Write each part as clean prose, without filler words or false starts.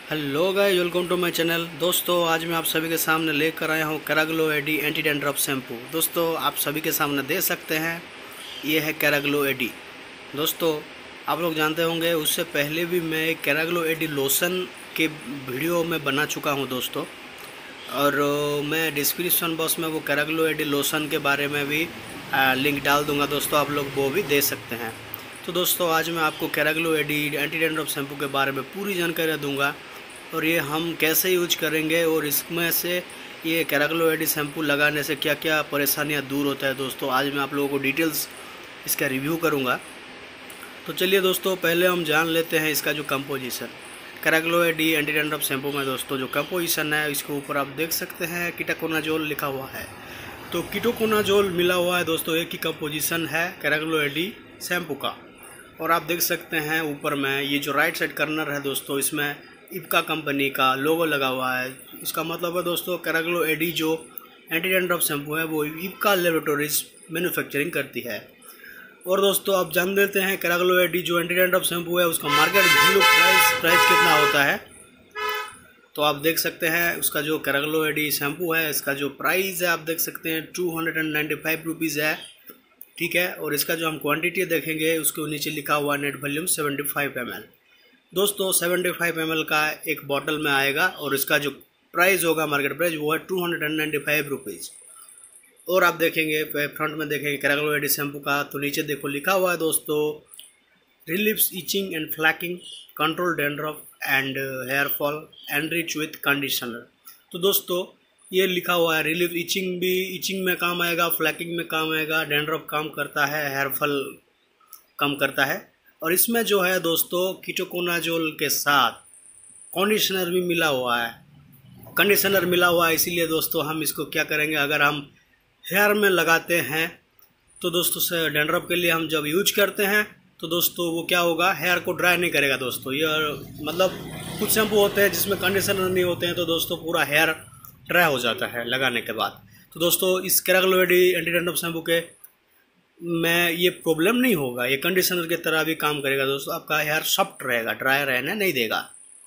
Hello guys, welcome to my channel. दोस्तों आज मैं आप सभी के सामने लेकर आया हूँ Keraglo AD anti dandruff shampoo. दोस्तों आप सभी के सामने देख सकते हैं, ये है केराग्लो एडी। दोस्तों आप लोग जानते होंगे, उससे पहले भी मैं केराग्लो एडी लोशन के वीडियो में बना चुका हूँ दोस्तों, और मैं डिस्क्रिप्शन बॉक्स में वो केराग्लो एडी लोशन के बारे में भी लिंक डाल दूँगा दोस्तों, आप लोग वो भी दे सकते हैं। तो दोस्तों आज मैं आपको Keraglo AD anti dandruff shampoo के बारे में पूरी जानकारी दूंगा, और ये हम कैसे यूज करेंगे, और इसमें से ये केराग्लो एडी शैम्पू लगाने से क्या क्या परेशानियां दूर होता है। दोस्तों आज मैं आप लोगों को डिटेल्स इसका रिव्यू करूंगा। तो चलिए दोस्तों पहले हम जान लेते हैं इसका जो composition. Keraglo AD anti dandruff shampoo में दोस्तों जो कंपोजिशन है, इसके ऊपर आप देख सकते हैं कीटोकोनाजोल लिखा हुआ है। तो कीटोकोनाजोल मिला हुआ है दोस्तों, एक ही कंपोजिशन है केराग्लो एडी शैम्पू का। और आप देख सकते हैं ऊपर में ये जो राइट साइड कॉर्नर है दोस्तों, इसमें इप्का कंपनी का लोगो लगा हुआ है। इसका मतलब है दोस्तों केराग्लो एडी जो एंटी डैंड्रफ शैम्पू है वो इप्का लेबोरेटरीज मैन्युफैक्चरिंग करती है। और दोस्तों आप जान लेते हैं केराग्लो एडी जो एंटी डैंड्रफ शैम्पू है उसका मार्केट वैल्यू प्राइस कितना होता है। तो आप देख सकते हैं उसका जो केराग्लो एडी शैम्पू है, इसका जो प्राइस है आप देख सकते हैं 295 रुपीज़ है, ठीक है। और इसका जो हम क्वांटिटी देखेंगे उसके नीचे लिखा हुआ नेट वॉल्यूम 75 ml। दोस्तों 75 ml का एक बॉटल में आएगा, और इसका जो प्राइस होगा मार्केट प्राइस वो है 295 रुपीज़। और आप देखेंगे फ्रंट में देखेंगे केराग्लो एडी शैम्पू का, तो नीचे देखो लिखा हुआ है दोस्तों relieves itching and flaking, control dandruff and hair fall, enrich with conditioner. तो दोस्तों ये लिखा हुआ है रिलीफ इचिंग में काम आएगा, फ्लैकिंग में काम आएगा, डैंड्रफ काम करता है, हेयर फॉल कम करता है। और इसमें जो है दोस्तों कीटोकोनाजोल के साथ कंडीशनर भी मिला हुआ है। इसीलिए दोस्तों हम इसको क्या करेंगे, अगर हम हेयर में लगाते हैं तो दोस्तों से डैंड्रफ के लिए हम जब यूज करते हैं तो दोस्तों वो क्या होगा, हेयर को ड्राई नहीं करेगा दोस्तों। ये मतलब कुछ शैम्पू होते हैं जिसमें कंडीशनर नहीं होते हैं, तो दोस्तों पूरा हेयर ड्राई हो जाता है लगाने के बाद। तो दोस्तों इस Keraglo AD anti dandruff shampoo के में ये प्रॉब्लम नहीं होगा, ये कंडीशनर की तरह भी काम करेगा दोस्तों, आपका हेयर सॉफ्ट रहेगा, ड्राई रहने नहीं देगा।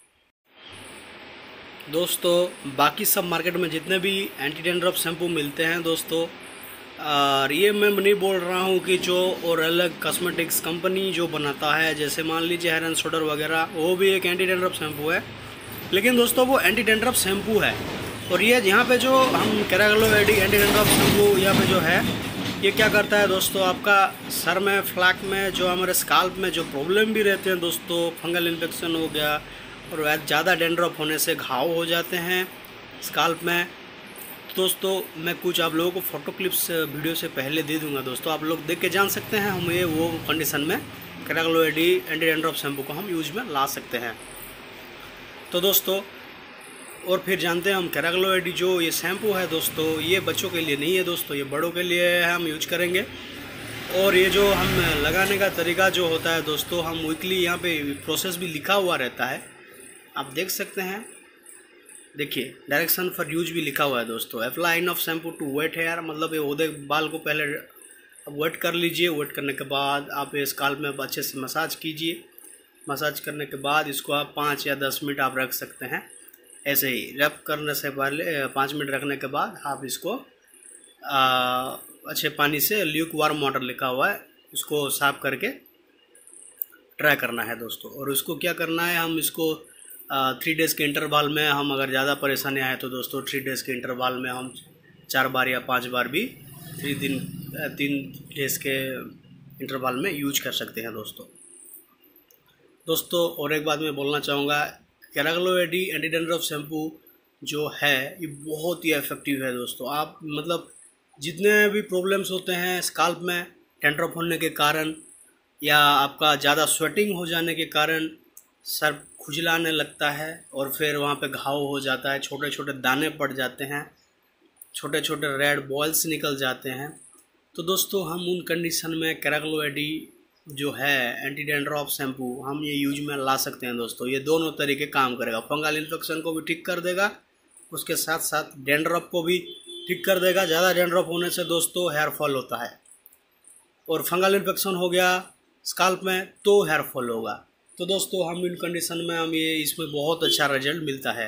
दोस्तों बाकी सब मार्केट में जितने भी एंटी डैंड्रफ शैम्पू मिलते हैं दोस्तों, और ये मैं नहीं बोल रहा हूँ कि जो और अलग कॉस्मेटिक्स कंपनी जो बनाता है, जैसे मान लीजिए हेयर एंड शोल्डर वगैरह, वो भी एक एंटी डैंड्रफ शैम्पू है, लेकिन दोस्तों वो एंटी डैंड्रफ शैम्पू है। और ये यहाँ पे जो हम Keraglo AD anti dandruff shampoo यहाँ पे जो है, ये क्या करता है दोस्तों, आपका सर में, फ्लैक में, जो हमारे स्काल्प में जो प्रॉब्लम भी रहते हैं दोस्तों, फंगल इन्फेक्शन हो गया और ज़्यादा डैंड्रफ होने से घाव हो जाते हैं स्काल्प में। दोस्तों मैं कुछ आप लोगों को फ़ोटो क्लिप्स वीडियो से पहले दे दूंगा दोस्तों, आप लोग देख के जान सकते हैं हम ये वो कंडीशन में Keraglo AD anti dandruff shampoo को हम यूज में ला सकते हैं। तो दोस्तों और फिर जानते हैं हम केराग्लो एडी जो ये शैम्पू है दोस्तों, ये बच्चों के लिए नहीं है दोस्तों, ये बड़ों के लिए हम यूज करेंगे। और ये जो हम लगाने का तरीका जो होता है दोस्तों, हम वीकली यहाँ पे प्रोसेस भी लिखा हुआ रहता है, आप देख सकते हैं, देखिए डायरेक्शन फॉर यूज भी लिखा हुआ है दोस्तों। Apply enough shampoo to wet hair, मतलब ये ओदे बाल को पहले वेट कर लीजिए, वेट करने के बाद आप ये स्काल्प में अच्छे से मसाज कीजिए। मसाज करने के बाद इसको आप 5 या 10 मिनट आप रख सकते हैं, ऐसे ही रब करने से पहले 5 मिनट रखने के बाद आप इसको अच्छे पानी से, ल्यूक वार्म वाटर लिखा हुआ है, उसको साफ करके ट्राई करना है दोस्तों। और उसको क्या करना है, हम इसको 3 डेज़ के इंटरवल में, हम अगर ज़्यादा परेशानी आए तो दोस्तों 3 डेज़ के इंटरवल में हम 4 बार या 5 बार भी 3 डेज़ के इंटरवल में यूज कर सकते हैं दोस्तों। और एक बात मैं बोलना चाहूँगा, Keraglo AD anti dandruff shampoo जो है ये बहुत ही इफेक्टिव है दोस्तों। आप मतलब जितने भी प्रॉब्लम्स होते हैं स्काल्प में डैंड्रफ होने के कारण, या आपका ज़्यादा स्वेटिंग हो जाने के कारण सर खुजलाने लगता है, और फिर वहाँ पे घाव हो जाता है, छोटे छोटे दाने पड़ जाते हैं, छोटे छोटे रेड बॉल्स निकल जाते हैं, तो दोस्तों हम उन कंडीशन में केराग्लो एडी जो है एंटी डैंड्रफ शैम्पू हम ये यूज में ला सकते हैं दोस्तों। ये दोनों तरीके काम करेगा, फंगल इन्फेक्शन को भी ठीक कर देगा, उसके साथ साथ डैंड्रफ को भी ठीक कर देगा। ज़्यादा डैंड्रफ होने से दोस्तों हेयर फॉल होता है, और फंगल इन्फेक्शन हो गया स्काल्प में तो हेयर फॉल होगा। तो दोस्तों हम इन कंडीशन में हम ये इसमें बहुत अच्छा रिजल्ट मिलता है।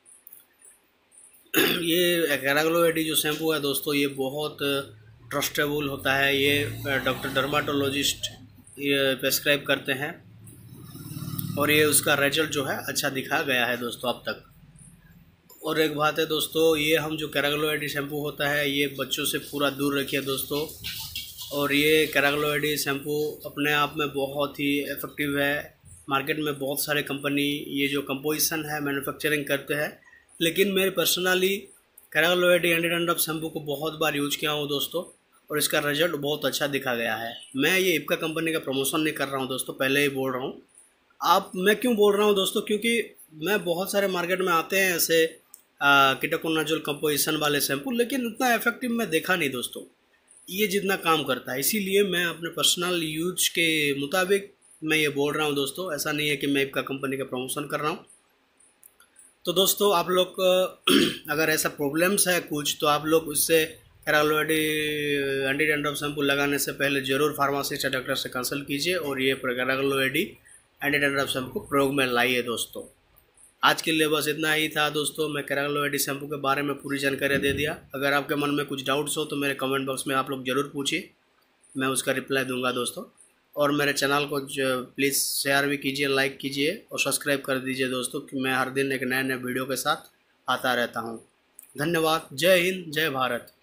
ये कैराग्लो एडी जो शैम्पू है दोस्तों, ये बहुत ट्रस्टेबल होता है। ये डॉक्टर डर्माटोलॉजिस्ट ये प्रेस्क्राइब करते हैं और ये उसका रिजल्ट जो है अच्छा दिखा गया है दोस्तों अब तक। और एक बात है दोस्तों, ये हम जो कैराग्लो एडी शैम्पू होता है ये बच्चों से पूरा दूर रखिए दोस्तों। और ये कैराग्लो एडी शैम्पू अपने आप में बहुत ही इफ़ेक्टिव है। मार्केट में बहुत सारे कंपनी ये जो कंपोजिशन है मैन्युफैक्चरिंग करते हैं, लेकिन मेरे personally Keraglo AD anti dandruff shampoo को बहुत बार यूज किया हूँ दोस्तों, और इसका रिजल्ट बहुत अच्छा दिखा गया है। मैं ये इप्का कंपनी का प्रमोशन नहीं कर रहा हूँ दोस्तों, पहले ही बोल रहा हूँ। मैं क्यों बोल रहा हूँ दोस्तों, क्योंकि मैं बहुत सारे मार्केट में आते हैं ऐसे कीटोकोनाजोल कंपोजिशन वाले शैम्पू, लेकिन उतना इफेक्टिव मैं देखा नहीं दोस्तों ये जितना काम करता है। इसीलिए मैं अपने पर्सनल यूज के मुताबिक मैं ये बोल रहा हूँ दोस्तों, ऐसा नहीं है कि मैं इप्का कंपनी का प्रमोशन कर रहा हूँ। तो दोस्तों आप लोग अगर ऐसा प्रॉब्लम्स है कुछ, तो आप लोग उससे Keraglo AD anti dandruff shampoo लगाने से पहले ज़रूर फार्मासिस्ट या डॉक्टर से कंसल्ट कीजिए और ये Keraglo AD anti dandruff shampoo प्रयोग में लाइए दोस्तों। आज के लिए बस इतना ही था दोस्तों। मैं कैराग्लो एडी शैम्पू के बारे में पूरी जानकारी दे दिया। अगर आपके मन में कुछ डाउट्स हो तो मेरे कमेंट बॉक्स में आप लोग ज़रूर पूछिए, मैं उसका रिप्लाई दूंगा दोस्तों। और मेरे चैनल को प्लीज़ शेयर भी कीजिए, लाइक कीजिए और सब्सक्राइब कर दीजिए दोस्तों, कि मैं हर दिन एक नए नए वीडियो के साथ आता रहता हूँ। धन्यवाद। जय हिंद, जय भारत।